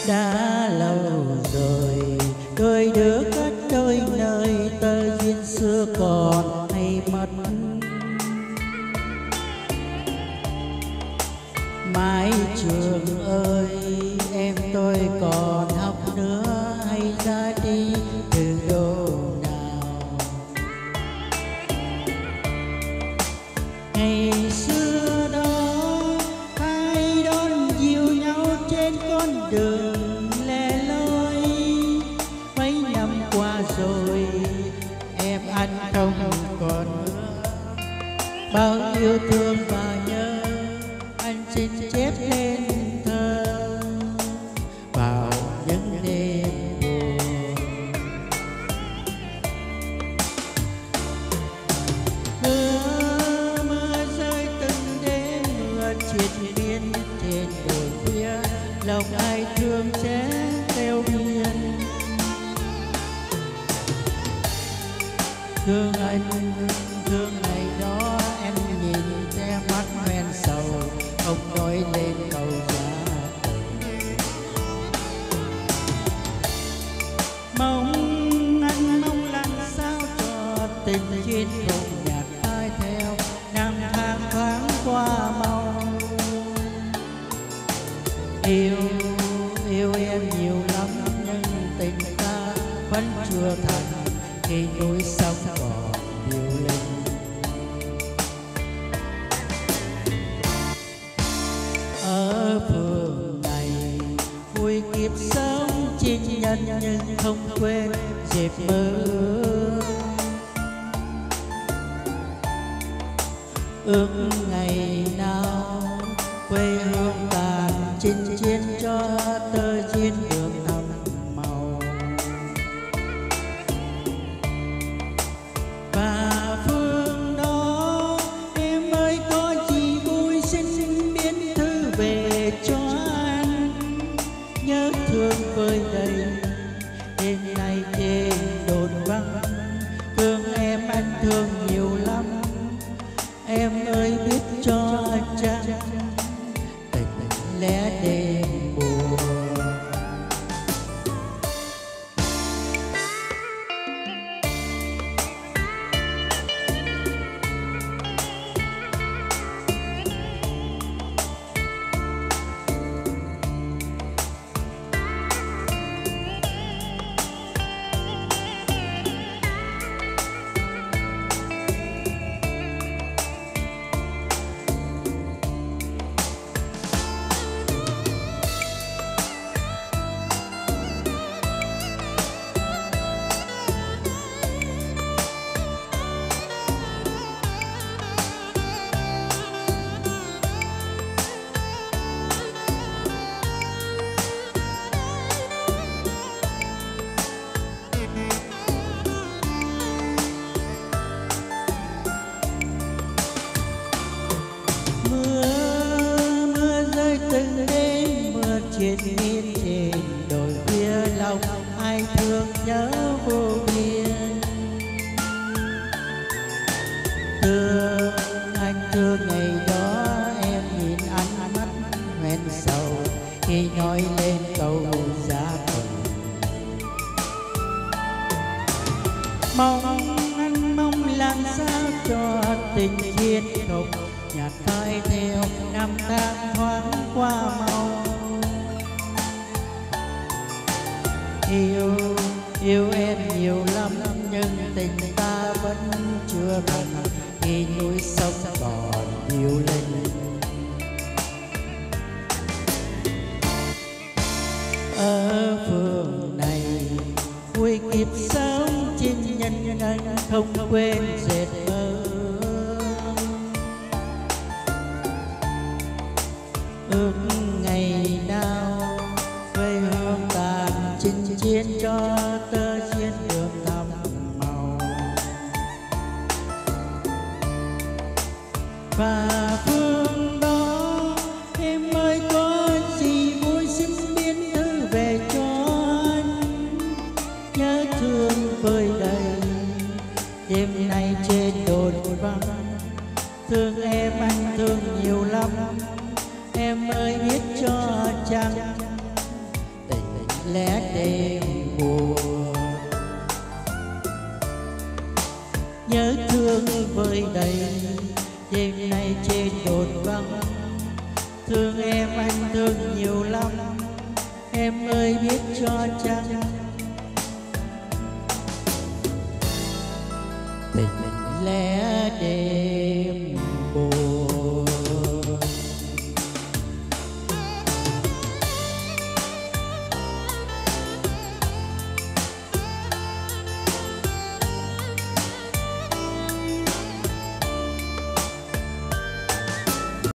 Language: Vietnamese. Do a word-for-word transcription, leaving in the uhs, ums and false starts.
đã lâu rồi đôi đứa cách đôi nơi, tơ duyên xưa còn hay mất. Mái trường ơi em tôi còn học nữa, hay ra đi từ đâu nào. Ngày xưa đó hai đón dìu nhau trên con đường lẻ loi. Mấy năm qua rồi em anh không còn nữa, bao yêu thương và nhớ anh xin chép lên thơ vào những đêm buồn. Mưa mưa rơi từng đêm, mưa triền miên trên đồi khuya, lòng ai thương sẽ theo biên. Thương anh thương ngày đó em nhìn che mắt hoen sầu, không nói lên câu giá. Mong anh mong làm sao cho tình duyên không nhạt phai theo, năm tháng thoáng qua mau. Yêu yêu em nhiều lắm nhưng tình ta vẫn chưa thành, khi núi sông còn điêu linh. Ở phường này vui kiếp sống chinh nhân, nhưng không quên dịp mơ ước. Ước ngày nào quê hương tàn chinh chiến cho tơ duyên được thắm màu. Và phương đó em ơi có gì vui xin biến thư về cho anh, nhớ thương vơi đầy đêm nay trên đồn vắng. Thương em anh thương nhiều lắm, em ơi biết cho chăng tình lẽ đêm buồn. Triền miên trên đồi khuya, lòng ai thương nhớ vô biên. Thương anh thương ngày đó em nhìn anh mắt hoen sầu, khi nói lên câu giá tình. Mong anh mong làm sao cho tình duyên không nhạt phai theo, năm tháng thoáng qua mau. Yêu yêu em nhiều lắm nhưng tình ta vẫn chưa thành, khi núi sông còn điêu linh. Ở phường này vui kiếp sống chinh nhân, anh không quên dệt mơ. Ước ngày nào quê hương tàn chinh chiến cho tơ duyên được thắm màu. Và phương đó em ơi có gì vui xin biến thư về cho anh, nhớ thương vơi đầy đêm nay trên đồn vắng. Thương em anh thương nhiều lắm, em ơi biết cho chăng tình lẽ đêm buồn. Nhớ thương vơi đầy đêm nay trên đồn vắng. Thương em anh thương nhiều lắm, em ơi biết cho chăng. Tình lẽ đêm